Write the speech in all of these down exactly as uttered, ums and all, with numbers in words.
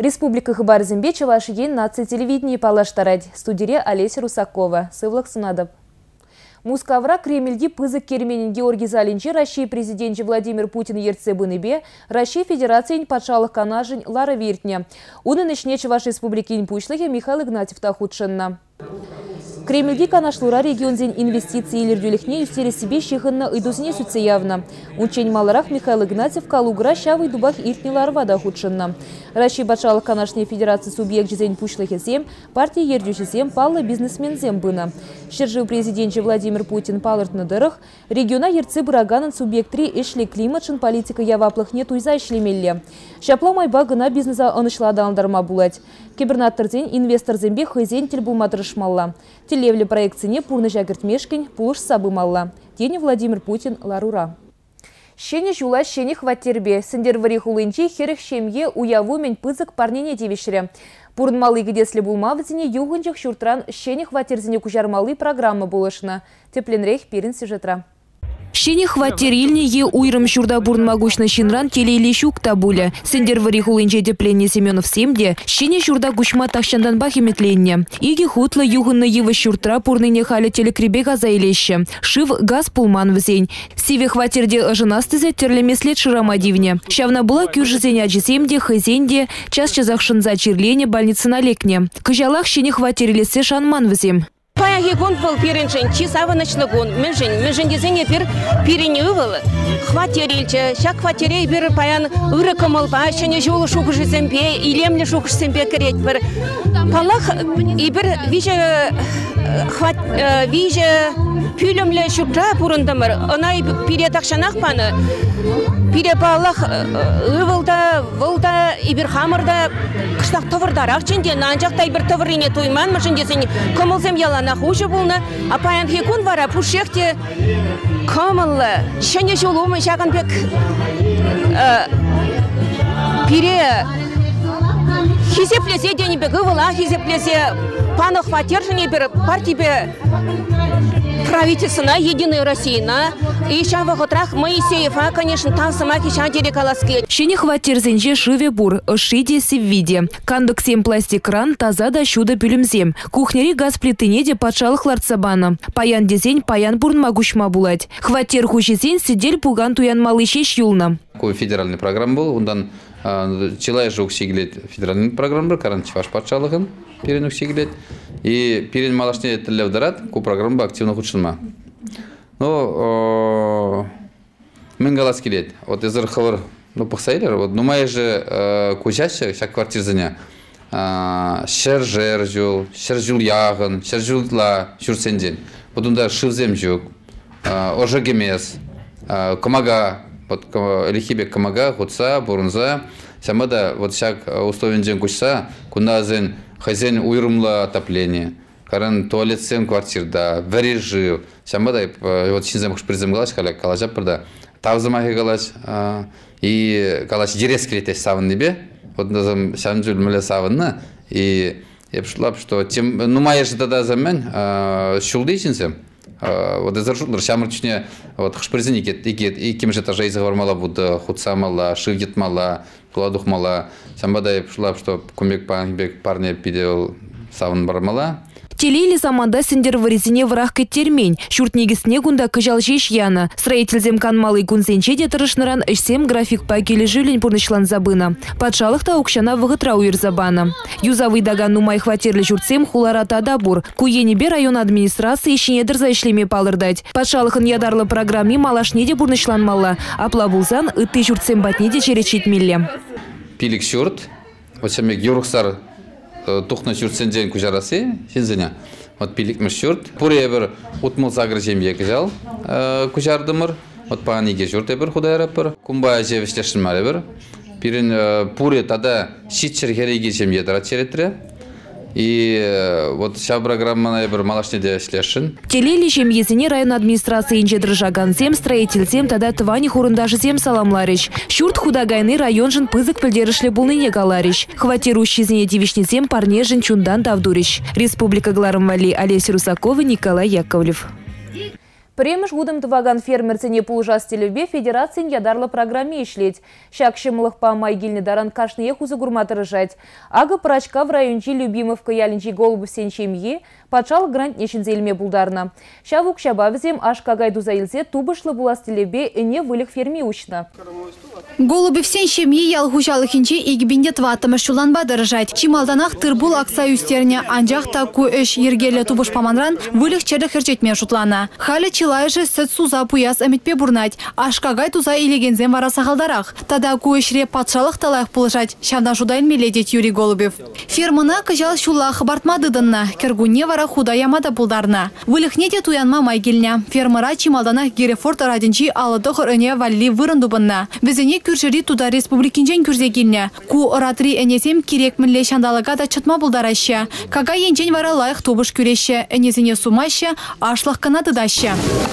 Республика Хабар-Зембе Чавашиген наци телевидение палаштарать. Студия Олеся Русакова. Сывлак Сунадов. Мускавра Кремльде пызык керменен Георгий Залинчи Россия президент Владимир Путин ерце быныбе Россия Федерация патшалық канажын Лара Вертня. Унын ишне Чаваш Республики пучлыхе Михаил Игнатьев тахутшынна. Кремльде канашлура регионзен инвестиции лердюлихне юстери себе щехынна идузне сүтсе явно. Учень маларах Михаил Игнатьев калугра щавый дубах иртнилар вада худшынна. Россия батшалық канашне Федерации субъект жезен пучлыхе зем, партия ердюші зем паллы бизнесмен зем бына. Щержил президент Владимир Путин палыртны дырых, региона ерцы быраганын субъект три эшли климатшын политика яваплыхне туйза ишлемелле. Шапла майба гына бизнеса анышладалдарма булать. Кибернатырзен инвестор зембе хызен тел булматырышмалла. Телевле проекцине пурны жагыртмешкин пулыш сабымалла. Тени Владимир Путин ларура. Щене жула щене хваттербе. Сендер варих улынчи херых шемье уяву мен пызык парнене девишре. Пурн малый гидесле булмавзине югынчых шуртран щене хваттерзине кужармалы программа булышына. Тепленрейх пирин сюжетра. Щене хваттерильне е уйрым шурда бурн могучна шинран телейле щук табуля. Сендер варих улынче тепленне Семенов семде, щене шурда гучма тахшандан бахиметленне. Иги хутла югынна евы шуртра пурныне халя телекребе газайлеще. Шив газ пулман взень. Сиве хваттерде ажынастызе терлемеслет ширамадивне. Щавна была кюржезень аджисемде, хызенде, час чазах шынза чирлене больницы на лекне. Кажалах щене хваттерилесе шанман взем. Паяги гон был пиреншин, чисава ночной гон, межень, межень дизайне пир пиренювал, хватерильче, щак хватерей пир паян урекомал пащене жолу шухши семпе, илемле шухши семпе кереть пир. Палах и пир виже хват виже пюлемле шубра пурундамыр, она и пире такшанах паны, пире палах ывылда, вылда и пир хамырда кыштак товардарак ченде, нанжакта и пир товарине туйман, межень дизайне комылзем ялана хуже булна, а паян хекун вара пушехте комылы, щене жолумы жаган бек пире хизеплесе дени бек ывыла, хизеплесе паны хватержине бир партибе правительствена Единой России-на. И сейчас в хотрах Моисеева, конечно, там сама киша дерекаласки. Щене хваттерзенже шиве бур, шиде сиввиде. Кандык сем пластик кран, таза да щуда пюлемзем. Кухнери газ плитынеде патшалық ларцабана. Паян дезень, паян бурн могучма булать. Хваттер хучезень сидель пуган туян малышеш юлна. Такой федеральный программ был, ондан челай жук сиглет федеральный программ был, каран чеваш патшалығын перенук сиглет. И перен малашне телевдарат, ку программа активно худшинма. Ну, менгалас келет. Вот из архивер, ну похсайлер, вот, ну моя же кучащая, вся квартирзаня, шержер жул, шержул яган, шержулла, шурсенден. Вот он да шивзем жук, ожагемес, камага, вот лихибек камага, худса, бурунза, самада вот всяк условен день кучса, куназен хозяин уйрумла отопление. Каран туалет сен квартирда, варежи, самада вот синзам хуш приземгалась, халя калажа прда, тавзамахи галась и калаш дерескрите саван небе, вот назам сянджуль мля саванна и я пришла, что тем, ну моя же тогда замен шулды синзам, вот из аршутлар шамрчне вот хуш призеники и кем же тоже из мала буд худса мала, шигет мала, кладух мала, самада я пришла, что кумек панбек парня пидел саван бармала. Телели заманда сендер варезине враг кеттермень. Шуртнегесне гунда кажал жеш яна. Строительзем канмалый гунзенче детырышныран эшсем график пакели живлень пурнышлан забына. Патшалықта укшана вғытра уйр забана. Юзавый даган нумай хватерлі журтсем хуларата дабур. Куенебе район администрации ешенедір за ишлеме палырдать. Патшалықын ядарлы программе малашнеде бурнышлан мала. Апла булзан ытты журтсем батнеде черечет милле. Пилик шурт. Вот самек юрухсар тухна шуртсенден кужарасы, сензеня. Вот пилик мшурт. Пуре бір утмул загр земье кызал кужардымыр. Вот паниге шурт ебір худайрапыр. Кумбая жевішлешін мар ебір. Пирин пуре тада шитчер хереге земье дырат черетре. И вот вся программа на ебір малашнеде шлешін. Телели жемьезіне район администрации инже дрыжаган зем, строительзем, тада твани хурындажы зем саламларищ. Шурт худагайны район жын пызык пілдерішлі булныне галарищ. Хватирущий зене девишнезем парнежін чундан давдурищ. Республика Гларымвали, Олеся Русакова, Николай Яковлев. Премеш гудым тываган фермерцене пулжас телебе федерациян ядарлы программе ишлеть. Шак шымылық па майгильны даран кашные хузы гурматырыжать. Ага прачка в райончи любимовка ялинчи голубы сенчемье пачал грант нешінзелме булдарна. Шавук шабавзем аш кагай дузаилзе тубышлы булас телебе эне вылых ферми учна. Голубы сенчемье ял хужалыхинче игбинде тватымы шуланба дырыжать. Чималданах тырбул акса юстерне анжақ таку эш ергелі тубыш паманран вылых чері херчетме шутлана. Халі чилайжы сәт суза пуяс әмітпе бурнать. Ашкагай туза илегензен вара сахалдарах. Тада куешре патшалық талайық пулышать. Шавна жудайын меледет Юрий Голубев. Фермына кыжал шула хабартмады дынна. Кергуне вара худа ямада пулдарна. Вылыхнете туянма майгелня. Фермыра чималданах Герефорт радинчи алыдығыр өне валли вырындубынна. Візіне күршері туда республикинжен күрзегілне. Ку оратри энесем керек мінле шандалыға да чытма булдараща. Кага енчен вара лайық тубыш күреща. Энесіне сумаща, ашлық канаты даща.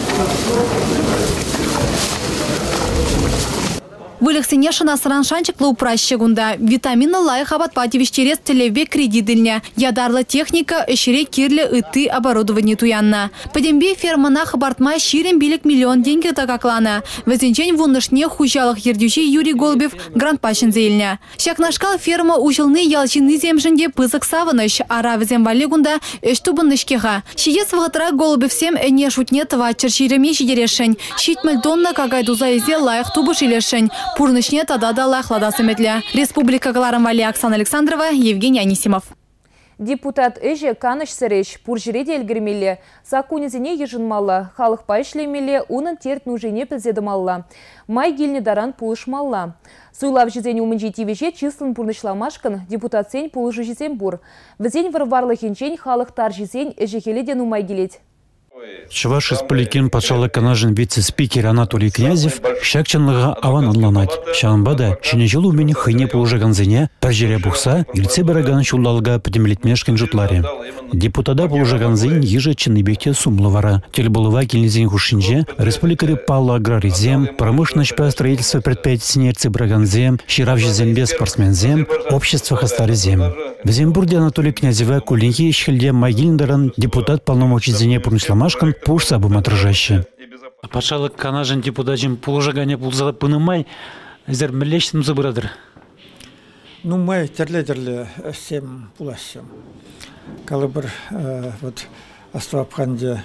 Вылықсыне шынасыран шанчықлы упращы гунда. Витамины лайық абатпати вещерес телеве кредитыльня. Ядарлы техника эшере кирлі ыты оборудование туянна. Падембе фермана хабартма ширен билік миллион деньги тагаклана. Візінчен вундышне хужалық ердюші Юрий Голубев грант пашын зейльня. Шакнашкал ферма ужылны ялчины земжінде пызык савыныш. Ара візем вали гунда эштубындышкеға. Шиес вғытыра Голубевсем әне шутне твачыр ширеме шидерешін. Шитміл донна кагай дузайзе лайық тубыш илешін. Пурнышне тада да лайықлада сыметлі. Республика Галарам Вали Оксана Александрова, Евгений Анисимов. Депутат Эже Каныш Сыреш пуржиреде елгірмелі. Сакунезіне ежынмалла. Халық пайшлемелі, унын терт нужене пілзедімалла. Май гильне даран пулышмалла. Суйлав жезен умынжетивеше числын пурнышламашкан депутат сен пулыжы жезен бур. Візен варварлы хенчен халық тар жезен Эжехеледен умай гелет. Чуваш Республикин патшалы канажын вице-спикер Анатолий Князев шакчанлыға аван анланать. Шанбада шинежыл умені хыне полужаганзене пәржере бұқса, үлце бараган шулалға пәдемлетмешкен жұтларе. Депутада полужаганзен ежі чынныбекте сумлы вара. Телбылыва келнезен хушинже республикары палла аграризем, промышленность строительство предприятий Цибраганзем, Щиравжезембе спортсмензем, общество хастаризем. В Зембурде Анатолий Князева кулинки ешхельде Майгильндаран депутат полномочизене пурнышламашкан пуш сабым отражаще. Патшалы канажын депутатжым полужагане пулзада пынымай, әзір мілештім забырадыр. Ну, мы терле-терле всем пулащем. Калыбыр вот Астапханде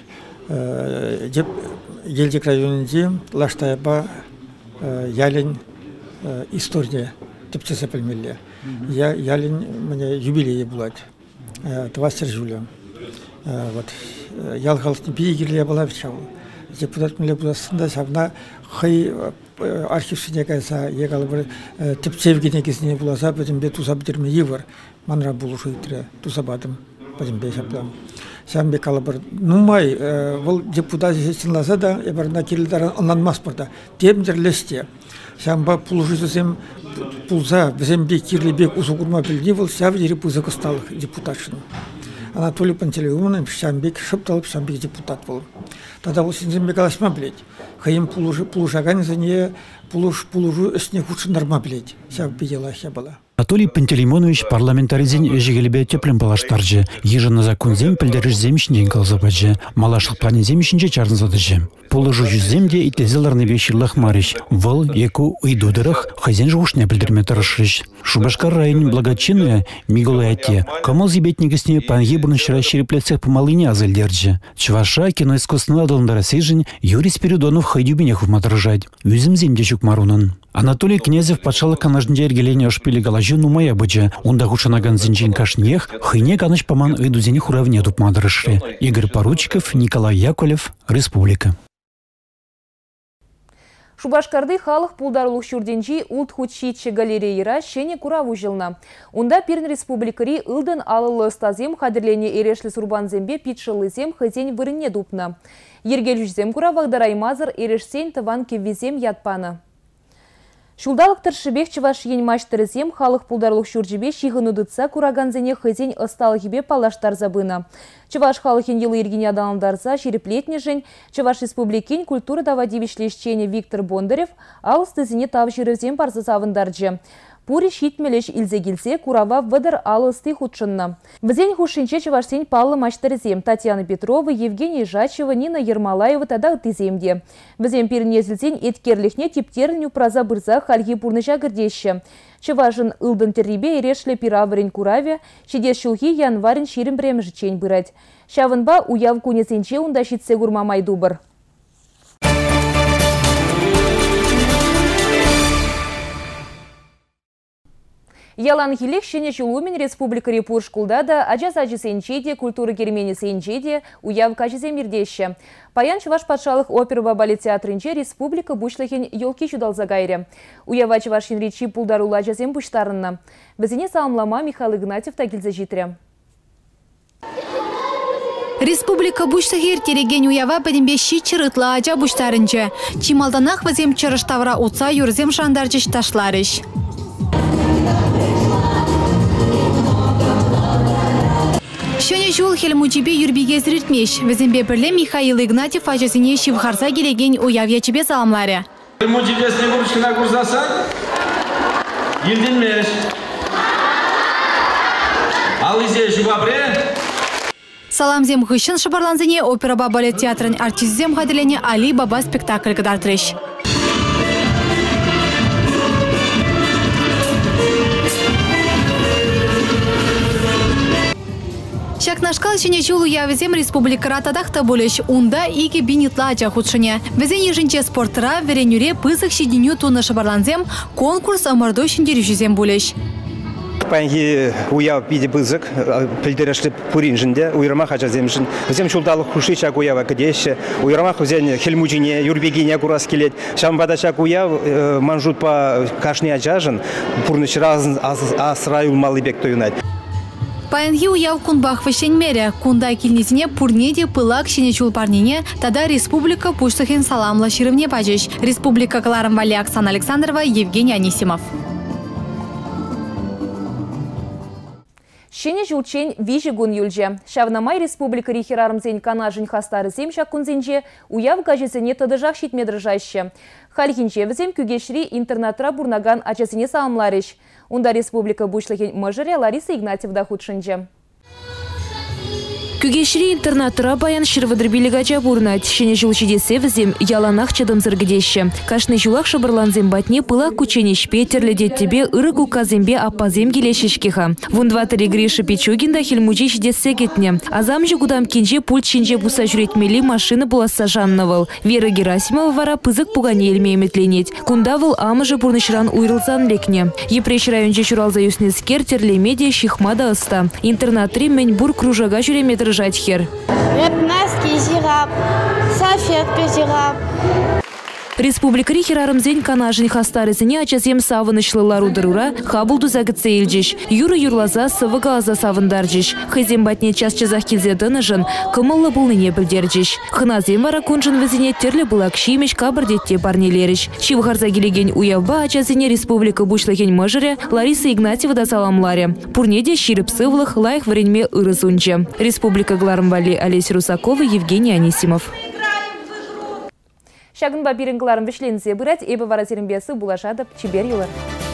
Елдик районынде Лаштайба ялин история тіпчесі пілмелі. Ялин мне юбилейі болады. двадцать жюля. Вот ялғалықтың бейгерле была вчера. Депутат миле буласында савна хай архивсіне кайса егалы бір тіпсевгене кезіне буласа бәдім бе туса бідірме евар манра булушы итре туса бадым бәдім бе шаплам. Сәм бе калы бір нумай бұл депутат сенласа да ебарына келілдарын онланмас бұрда. Демдер лесте. Сәм ба пулушы сәм пулза бізем бе кирлі бек ұзы құрма біліне бұл сәв ері пызы қысталық депутатшының. Анатолий Пантелеимович Шамбек шептал, Шамбек депутат был. Тогда вот Синзембек Аласма блядь. Хаим пулужи пулужагани за нее пулуж пулужу с них лучше норма блядь. Вся бедела я была. Анатолий Пантелеймонович парламентаризен ежегелебе теплен палаштаржы. Ежена закон зем пілдеріш земішінден қалзабаджы. Малашық плане земішінде чарнзадыжы. Полыжу жүземде итезеларны вещерлах мариш. Выл, еку, уйдудырых, хазен жушне пілдерме тарышыш. Шубашкар район благочинная Мигулаяте. Камыл зебетнігісіне пангебурны шыра шереплецех помалыне азельдерджі. Чуваша кино искусственный адалындара сейжін Юрий Спиридонов хайдюбинех вматырыжать. Үзім земде чук марунын. Анатолий Князев патшалы канажнде ергелене ошпили галажы нумая бычы. Онда хушанаган зинчен кашнех, хыне каныш паман ыйдузенех уравне дупмадырышы. Игорь Поручиков, Николай Яковлев, Республика. Шубашкарды халық пулдарлық шүрденжи ұлт худшитші галереяра шене кураву жылна. Онда Перн республикари ылдын алылы стазем қадірлене ерешлі сурбанзембе питшылызем хызен вырыне дупна. Ергел жүзем куравағдар аймазыр ерешсен тыван кеввезем ятпаны. Шулдалық тұршыбек чываш ен маштырызем халық пулдарлық шүрджібе шиғыны дұтса кураганзене хызен ысталығыбе палаштар забына. Чываш халықын елы ергене адалымдарза жереплетне жын, Чываш республикин культура давади вишлешчене Виктор Бондарев ал стызіне тав жирызем парзы савындарджы. Пури шитмелеш илзе келсе курава выдыр алысты худшынна. Візен хушинче чывашсен паллы маштарызем Татьяна Петрова, Евгений Жачева, Нина Ермолаева тада тыземде. Візен пернезілсен еткерлихне типтерін юпраза бұрза хальги пурныша гірдеші. Чывашын ылдын террибе ерешлі пиравырын кураве, шедес шулхи январин ширим бремжі чейн бұрад. Шавынба уяв кунесенче унда шитсе гурмамай дубыр. Ялан хилек шене чулумен республика репуш кулдада ажаз ажысенчеде, культура керменесенчеде, уяв качыземирдеші. Паян Чуваш патшалық опера балет театрынче республика бушлахен елки чудалза гайре. Уява Чувашин речи пулдарула ажазем буштарынна. Бізіне саамлама Михаил Игнатьев тагилзе житре. Республика буштахер тереген уява бәдімбе ши чырытла ажа буштарынче. Чималданақ вазем чырыштавра утса юрзем шандарчыш ташларыш. Шөне жол хелмучибе юрбиге зритмеш. Візімбе бірле Михаил Игнатьев ажасыне шивхарса келеген уявячебе саламлары. Хелмучибе снегурышкина курсаса, елденмеш. Ал изе жубапре. Саламзем хыщын шыбарланзыне опера балет театрын артистзем хадылене Али Баба спектакль кадартрыш. Шакнашкал шене чулу явизем республика ратадахта болеш унда иге бинитла ача худшыне. Везен ежинче спортыра веренюре пызык шидиню туны шабарланзем конкурс амардо шиндерюшизем болеш. Панги уяв биде пызык пилдерешле пуринжинде уйрама хачаземшин. Везем чулдалық хушича уява кадеше. Уйрама везен хельмучине юрбегине курас келет. Шамбадачак уяв манжут по кашни ачажын пурныч раз асраюл малыбек тоюнать. Паянги уяв кунбах вещенмере, кунда килнизине пурнеде пылак шене чулпарнине, тада республика пуштахен саламла ширывне пачеш. Республика Каларамвали Оксана Александрова, Евгений Анисимов. Шене жулчен вижи гун юльже. Шавнамай республика рихерарымзен канажын хастары земша кунзенже уяв гажесене тадыжақ шитмедрыжаще. Халихинче візем күгешри интернатра бурнаган ачасыне саамларыш. Унда республика бушлахен мажыре Лариса Игнатьевда худшынже. Күгешри интернатыра баян шырвыдырбиліға жабурнат. Шене жылчидесе візем яланақ чадымзыр гідеші. Кашны жулақ шабырланзем батне пылақ күченеш петерлі тебе ырыгу казембе аппазем келешешкеха. Вундватыры Гриша Пичугинда хельмучи шидесе кетне. Азам жігудам кенже пульт шинже буса жүретмели машины буласа жаннавыл. Вера Герасимова вара пызык пугане елмейметленет. Кундавыл амыжы бурнышран уйрылзан лекне. Епреш районже шуралза юснескер терлемедия шихмада ыста. Интернатри Меньбур кружага жүреметр Жачхер. Республика рихерарымзен канажын хастарызыне ачасем савынышлылар удырура хабылду загытсе елжеш. Юры юрлаза сывыга аза савындаржеш. Хызем батне час чазах келзе дыныжын кымылы бұлныне білдержеш. Хыназем вара кунжын візіне терлі бұлак шимеш кабырдетте парнелеріш. Чивхарза келеген уявба ачасыне республика бушлахен мажыре Лариса Игнатьева да саламларе. Пурнеде ширып сывлых лайх варенме ырызунче. Республика Гларамвали Олеся Русакова, Евгений Анисимов. Шагынба биріңгіларым вішленсе бұрат, ебі вара терімбесі бұлашадып чибер елар.